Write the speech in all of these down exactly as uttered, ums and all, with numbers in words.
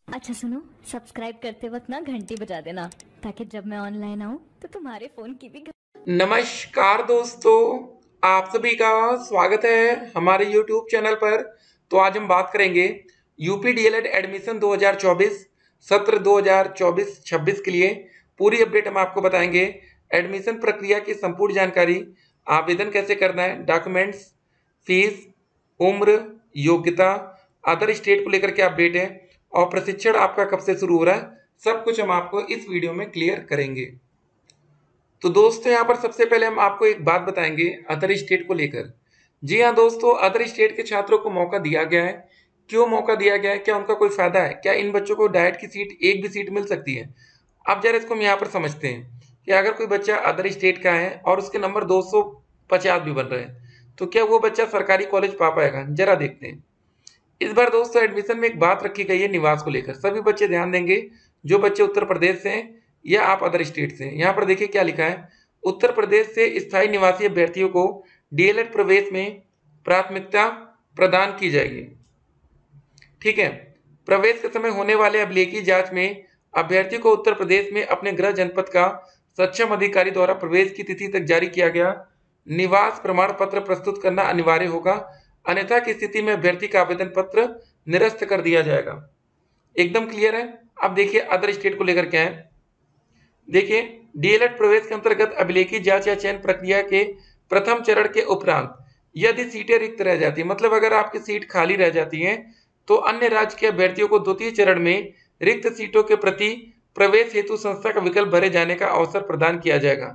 अच्छा सुनो, सब्सक्राइब करते वक्त ना घंटी बजा देना ताकि जब मैं ऑनलाइन आऊँ तो तुम्हारे फोन की भी घं- नमस्कार दोस्तों, आप सभी का स्वागत है हमारे यूट्यूब चैनल पर। तो आज हम बात करेंगे यूपी डीएलएड एडमिशन दो हज़ार चौबीस सत्र दो हज़ार चौबीस छब्बीस के लिए पूरी अपडेट हम आपको बताएंगे। एडमिशन प्रक्रिया की संपूर्ण जानकारी, आवेदन कैसे करना है, डॉक्यूमेंट्स, फीस, उम्र, योग्यता, अदर स्टेट को लेकर के अपडेट है और प्रशिक्षण आपका कब से शुरू हो रहा है, सब कुछ हम आपको इस वीडियो में क्लियर करेंगे। तो दोस्तों यहाँ पर सबसे पहले हम आपको एक बात बताएंगे अदर स्टेट को लेकर। जी हाँ दोस्तों, अदर स्टेट के छात्रों को मौका दिया गया है। क्यों मौका दिया गया है, क्या उनका कोई फायदा है, क्या इन बच्चों को डाइट की सीट, एक भी सीट मिल सकती है? अब जरा इसको हम यहाँ पर समझते हैं कि अगर कोई बच्चा अदर स्टेट का है और उसके नंबर दो सौ पचास भी बन रहे हैं तो क्या वो बच्चा सरकारी कॉलेज पा पाएगा? जरा देखते हैं। इस बार दोस्तों एडमिशन में एक बात रखी गई है निवास को लेकर। सभी बच्चे ध्यान देंगे, जो बच्चे उत्तर प्रदेश से हैं या आप अदर स्टेट से हैं। यहाँ पर देखिए क्या लिखा है, उत्तर प्रदेश से स्थायी निवासी अभ्यर्थियों को डीएलएड प्रवेश में प्राथमिकता प्रदान की जाएगी। ठीक है, प्रवेश के समय होने वाले अभिलेखीय जांच में अभ्यर्थी को उत्तर प्रदेश में अपने गृह जनपद का सक्षम अधिकारी द्वारा प्रवेश की तिथि तक जारी किया गया निवास प्रमाण पत्र प्रस्तुत करना अनिवार्य होगा, अन्यथा की स्थिति में अभ्यर्थी का आवेदन पत्र निरस्त कर दिया जाएगा। एकदम क्लियर है। अब देखिए अदर स्टेट को लेकर क्या है। देखिए, डीएलएड प्रवेश के अंतर्गत अभिलेखीय जांच या चयन प्रक्रिया के प्रथम चरण के उपरांत यदि सीटें रिक्त रह जाती, मतलब अगर आपकी सीट खाली रह जाती हैं तो अन्य राज्य के अभ्यर्थियों को द्वितीय चरण में रिक्त सीटों के प्रति प्रवेश हेतु संस्था का विकल्प भरे जाने का अवसर प्रदान किया जाएगा।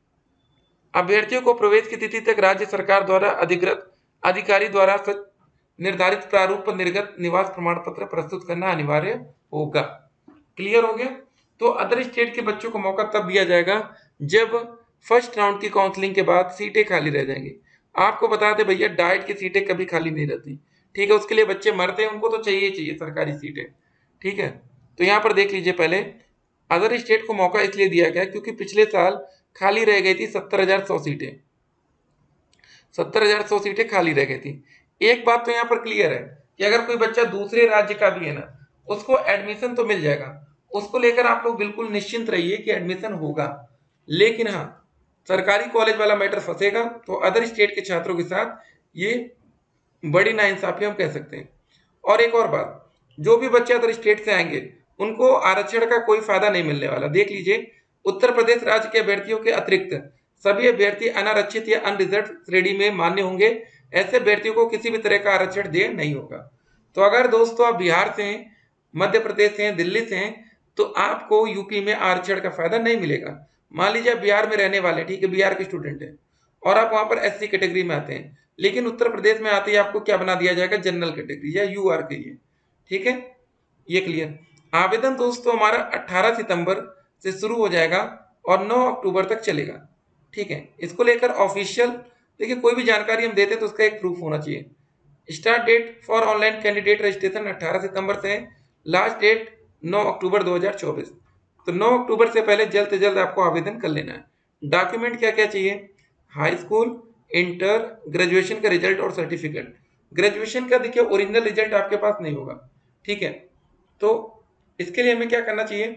अभ्यर्थियों को प्रवेश की तिथि तक राज्य सरकार द्वारा अधिकृत अधिकारी द्वारा निर्धारित प्रारूप पर निर्गत निवास प्रमाण पत्र प्रस्तुत करना अनिवार्य होगा। क्लियर हो गया? तो अदर स्टेट के बच्चों को मौका तब दिया जाएगा जब फर्स्ट राउंड की काउंसलिंग के बाद सीटें खाली रह जाएंगी। आपको बता दें भैया, डाइट की सीटें कभी खाली नहीं रहती। ठीक है, उसके लिए बच्चे मरते हैं, उनको तो चाहिए चाहिए सरकारी सीटें। ठीक है, तो यहाँ पर देख लीजिए पहले, अदर स्टेट को मौका इसलिए दिया गया क्योंकि पिछले साल खाली रह गई थी सत्तर हजार सौ सीटें। सत्तर हजार सौ सीटें खाली रह गई थी। एक बात तो यहाँ पर क्लियर है कि अगर कोई बच्चा दूसरे राज्य का भी है ना, उसको एडमिशन तो मिल जाएगा। उसको लेकर आप लोग बिल्कुल निश्चिंत रहिए कि एडमिशन होगा। लेकिन हाँ, सरकारी कॉलेज वाला मैटर फंसेगा तो अदर स्टेट के छात्रों के साथ ये बड़ी नाइंसाफी हम कह सकते हैं। और एक और बात, जो भी बच्चे अदर स्टेट से आएंगे उनको आरक्षण का कोई फायदा नहीं मिलने वाला। देख लीजिए, उत्तर प्रदेश राज्य के अभ्यर्थियों के अतिरिक्त सभी अभ्यर्थी अनारक्षित या अनरिजर्व श्रेणी में मान्य होंगे। ऐसे अभ्यर्थियों को किसी भी तरह का आरक्षण देय नहीं होगा। तो अगर दोस्तों आप बिहार से हैं, मध्य प्रदेश से हैं, दिल्ली से हैं, तो आपको यूपी में आरक्षण का फायदा नहीं मिलेगा। मान लीजिए आप बिहार में रहने वाले, ठीक है, बिहार के स्टूडेंट हैं और आप वहां पर एससी कैटेगरी में आते हैं, लेकिन उत्तर प्रदेश में आते ही आपको क्या बना दिया जाएगा, जनरल कैटेगरी या यू आर के लिए। ठीक है, ये क्लियर। आवेदन दोस्तों हमारा अठारह सितंबर से शुरू हो जाएगा और नौ अक्टूबर तक चलेगा। ठीक है, इसको लेकर ऑफिशियल, देखिए कोई भी जानकारी हम देते हैं तो उसका एक प्रूफ होना चाहिए। Start date for online candidate registration अठारह सितंबर से, लास्ट डेट नौ अक्टूबर दो हज़ार चौबीस। तो नौ अक्टूबर से पहले जल्द से जल्द आपको आवेदन कर लेना है। डॉक्यूमेंट क्या क्या चाहिए, हाई स्कूल, इंटर, ग्रेजुएशन का रिजल्ट और सर्टिफिकेट। ग्रेजुएशन का देखिए ओरिजिनल रिजल्ट आपके पास नहीं होगा। ठीक है, तो इसके लिए हमें क्या करना चाहिए,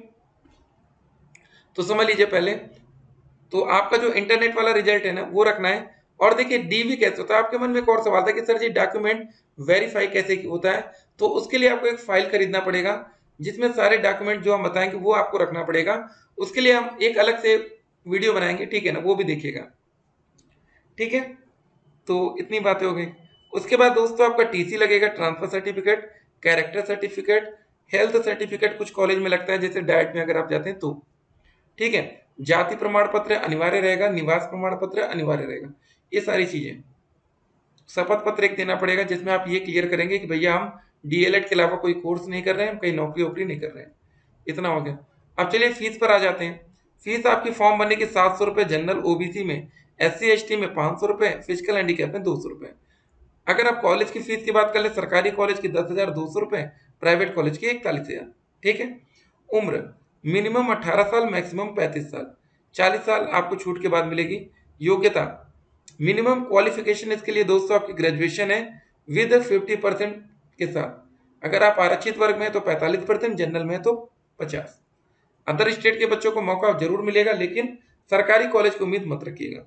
तो समझ लीजिए पहले तो आपका जो इंटरनेट वाला रिजल्ट है ना वो रखना है। और देखिए डीवी कैसे होता है, आपके मन में एक और सवाल था कि सर जी डॉक्यूमेंट वेरीफाई कैसे होता है। तो उसके लिए आपको एक फाइल खरीदना पड़ेगा जिसमें सारे डॉक्यूमेंट जो हम बताएंगे वो आपको रखना पड़ेगा। उसके लिए हम एक अलग से वीडियो बनाएंगे, ठीक है ना, वो भी देखिएगा। ठीक है, तो इतनी बातें हो गई। उसके बाद दोस्तों आपका टीसी लगेगा, transfer certificate, character certificate, health certificate कुछ कॉलेज में लगता है, जैसे डाइट में अगर आप जाते हैं तो। ठीक है, जाति प्रमाण पत्र अनिवार्य रहेगा, निवास प्रमाण पत्र अनिवार्य रहेगा, ये सारी चीजें। शपथ पत्र एक देना पड़ेगा जिसमें आप ये क्लियर करेंगे कि भैया हम डीएलएड के अलावा कोई कोर्स नहीं कर रहे हैं, हम कहीं नौकरी वोकरी नहीं कर रहे हैं। इतना हो गया। अब चलिए फीस पर आ जाते हैं। फीस आपकी फॉर्म भरने की सात सौ रुपए, जनरल ओबीसी में, एस सी एस टी में पाँच सौ रुपए, फिजिकल हैंडीकैप में दो सौ रुपए। अगर आप कॉलेज की फीस की बात कर ले, सरकारी कॉलेज की दस हजार दो सौ रुपए, प्राइवेट कॉलेज की इकतालीस हजार। ठीक है, उम्र मिनिमम अठारह साल, मैक्सिमम पैंतीस साल, चालीस साल आपको छूट के बाद मिलेगी। योग्यता मिनिमम क्वालिफिकेशन इसके लिए दोस्तों आपकी ग्रेजुएशन है विद फिफ्टी परसेंट के साथ। अगर आप आरक्षित वर्ग में हैं तो पैंतालीस परसेंट, जनरल में तो पचास। अदर स्टेट के बच्चों को मौका जरूर मिलेगा, लेकिन सरकारी कॉलेज की उम्मीद मत रखिएगा,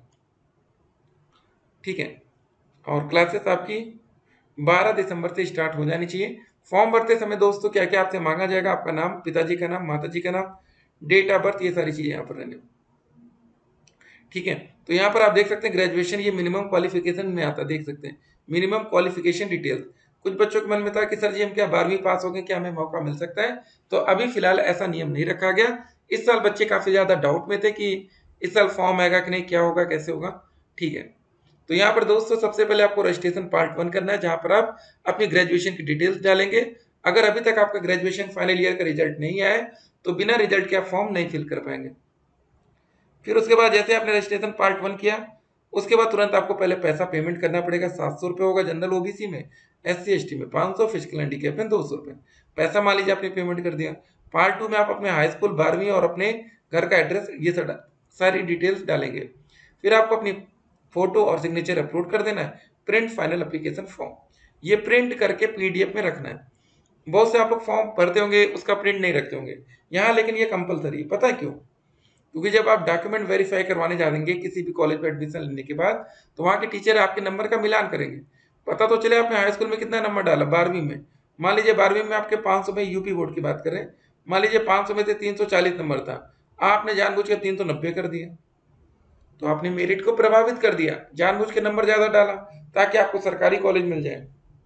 ठीक है। और क्लासेस आपकी बारह दिसंबर से स्टार्ट हो जानी चाहिए। फॉर्म भरते समय दोस्तों क्या क्या आपसे मांगा जाएगा, आपका नाम, पिताजी का नाम, माताजी का नाम, डेट ऑफ बर्थ, ये सारी चीजें यहाँ पर रहने, ठीक है। तो यहाँ पर आप देख सकते हैं ग्रेजुएशन, ये मिनिमम क्वालिफिकेशन में आता है, देख सकते हैं मिनिमम क्वालिफिकेशन डिटेल्स। कुछ बच्चों के मन में था कि सर जी हम क्या बारहवीं पास हो गए, क्या हमें मौका मिल सकता है, तो अभी फिलहाल ऐसा नियम नहीं रखा गया। इस साल बच्चे काफी ज्यादा डाउट में थे कि इस साल फॉर्म आएगा कि नहीं, क्या होगा, कैसे होगा, ठीक है। तो यहाँ पर दोस्तों सबसे पहले आपको रजिस्ट्रेशन पार्ट वन करना है, जहां पर आप अपनी ग्रेजुएशन की डिटेल्स डालेंगे। अगर अभी तक आपका ग्रेजुएशन फाइनल ईयर का रिजल्ट नहीं आया है तो बिना रिजल्ट के आप फॉर्म नहीं फिल कर पाएंगे। फिर उसके बाद जैसे आपने रजिस्ट्रेशन पार्ट वन किया, उसके बाद तुरंत आपको पहले पैसा पेमेंट करना पड़ेगा। सात सौ रुपये होगा जनरल ओबीसी में, एस सी एस टी में पाँच सौ, फिजिकल हैंडीकैप में दो सौ रुपये। पैसा मान लीजिए आपने पेमेंट कर दिया। पार्ट टू में आप अपने हाई स्कूल, बारहवीं और अपने घर का एड्रेस, ये सब सारी डिटेल्स डालेंगे। फिर आपको अपनी फोटो और सिग्नेचर अपलोड कर देना है। प्रिंट फाइनल एप्लीकेशन फॉर्म, ये प्रिंट करके पीडीएफ में रखना है। बहुत से आप लोग फॉर्म भरते होंगे उसका प्रिंट नहीं रखते होंगे यहाँ, लेकिन ये कंपलसरी है। पता है क्यों? क्योंकि जब आप डॉक्यूमेंट वेरीफाई करवाने जाएंगे किसी भी कॉलेज में एडमिशन लेने के बाद, तो वहाँ के टीचर आपके नंबर का मिलान करेंगे। पता तो चले आपने हाई स्कूल में कितना नंबर डाला, बारहवीं में मान लीजिए बारहवीं में आपके पाँच सौ में, यूपी बोर्ड की बात करें, मान लीजिए पाँच सौ में से तीन सौ चालीस नंबर था, आपने जानबूझ कर तीन सौ नब्बे कर दिया, तो आपने मेरिट को प्रभावित कर दिया, जानबूझ के नंबर ज्यादा डाला ताकि आपको सरकारी कॉलेज मिल जाए।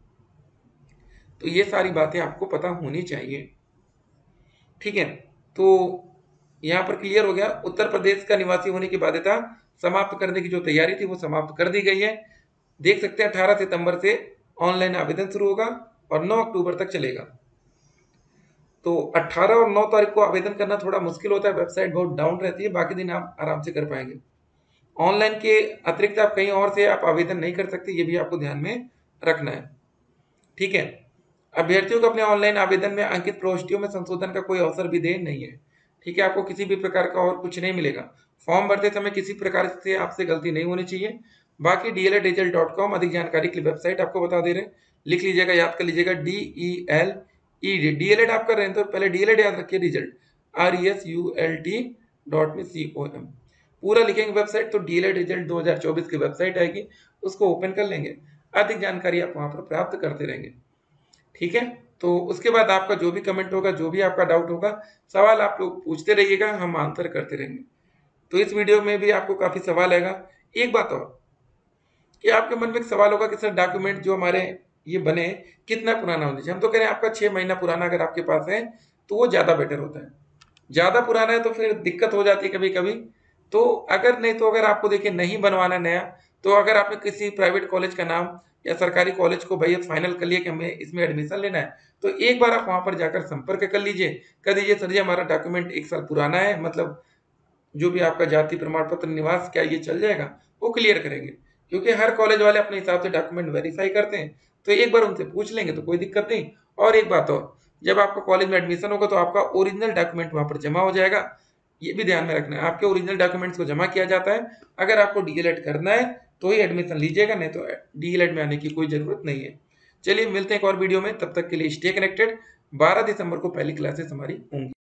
तो ये सारी बातें आपको पता होनी चाहिए, ठीक है। तो यहाँ पर क्लियर हो गया। उत्तर प्रदेश का निवासी होने की बाध्यता समाप्त करने की जो तैयारी थी वो समाप्त कर दी गई है। देख सकते हैं अठारह सितंबर से ऑनलाइन आवेदन शुरू होगा और नौ अक्टूबर तक चलेगा। तो अठारह और नौ तारीख को आवेदन करना थोड़ा मुश्किल होता है, वेबसाइट बहुत डाउन रहती है, बाकी दिन आप आराम से कर पाएंगे। ऑनलाइन के अतिरिक्त आप कहीं और से आप आवेदन नहीं कर सकते, ये भी आपको ध्यान में रखना है, ठीक है। अभ्यर्थियों को अपने ऑनलाइन आवेदन में अंकित प्रविष्टियों में संशोधन का कोई अवसर भी दे नहीं है, ठीक है। आपको किसी भी प्रकार का और कुछ नहीं मिलेगा। फॉर्म भरते समय किसी प्रकार से आपसे गलती नहीं होनी चाहिए। बाकी D L Ed result dot com अधिक जानकारी के लिए वेबसाइट आपको बता दे रहे हैं, लिख लीजिएगा, याद कर लीजिएगा, D E L E D. D L Ed आप कर रहे हैं तो पहले डी एल एड याद रखिए, result R E S U L T dot में सी ओ एम पूरा लिखेंगे वेबसाइट, तो डी एल एड रिजल्ट दो हजार चौबीस की वेबसाइट आएगी, उसको ओपन कर लेंगे। अधिक जानकारी आप वहां पर प्राप्त करते रहेंगे, ठीक है। तो उसके बाद आपका जो भी कमेंट होगा, जो भी आपका डाउट होगा, सवाल आप लोग पूछते रहिएगा, हम आंसर करते रहेंगे। तो इस वीडियो में भी आपको काफी सवाल आएगा। एक बात और कि आपके मन में एक सवाल होगा कि सर डॉक्यूमेंट जो हमारे ये बने कितना पुराना होना चाहिए। हम तो कह रहे हैं आपका छह महीना पुराना अगर आपके पास है तो वो ज्यादा बेटर होता है। ज्यादा पुराना है तो फिर दिक्कत हो जाती है कभी कभी। तो अगर नहीं तो अगर आपको देखिए नहीं बनवाना नया, तो अगर आपने किसी प्राइवेट कॉलेज का नाम या सरकारी कॉलेज को भैया फाइनल कर लिया कि हमें इसमें एडमिशन लेना है, तो एक बार आप वहां पर जाकर संपर्क कर लीजिए, कह दीजिए सर जी हमारा डॉक्यूमेंट एक साल पुराना है, मतलब जो भी आपका जाति प्रमाण पत्र, निवास, क्या ये चल जाएगा, वो क्लियर करेंगे। क्योंकि हर कॉलेज वाले अपने हिसाब से डॉक्यूमेंट वेरीफाई करते हैं, तो एक बार उनसे पूछ लेंगे तो कोई दिक्कत नहीं। और एक बात और, जब आपका कॉलेज में एडमिशन होगा तो आपका ओरिजिनल डॉक्यूमेंट वहां पर जमा हो जाएगा, ये भी ध्यान में रखना है। आपके ओरिजिनल डॉक्यूमेंट्स को जमा किया जाता है। अगर आपको डीएलएड करना है तो ही एडमिशन लीजिएगा, नहीं तो डीएलएड में आने की कोई जरूरत नहीं है। चलिए मिलते हैं एक और वीडियो में, तब तक के लिए स्टे कनेक्टेड। बारह दिसंबर को पहली क्लासेस हमारी होंगी।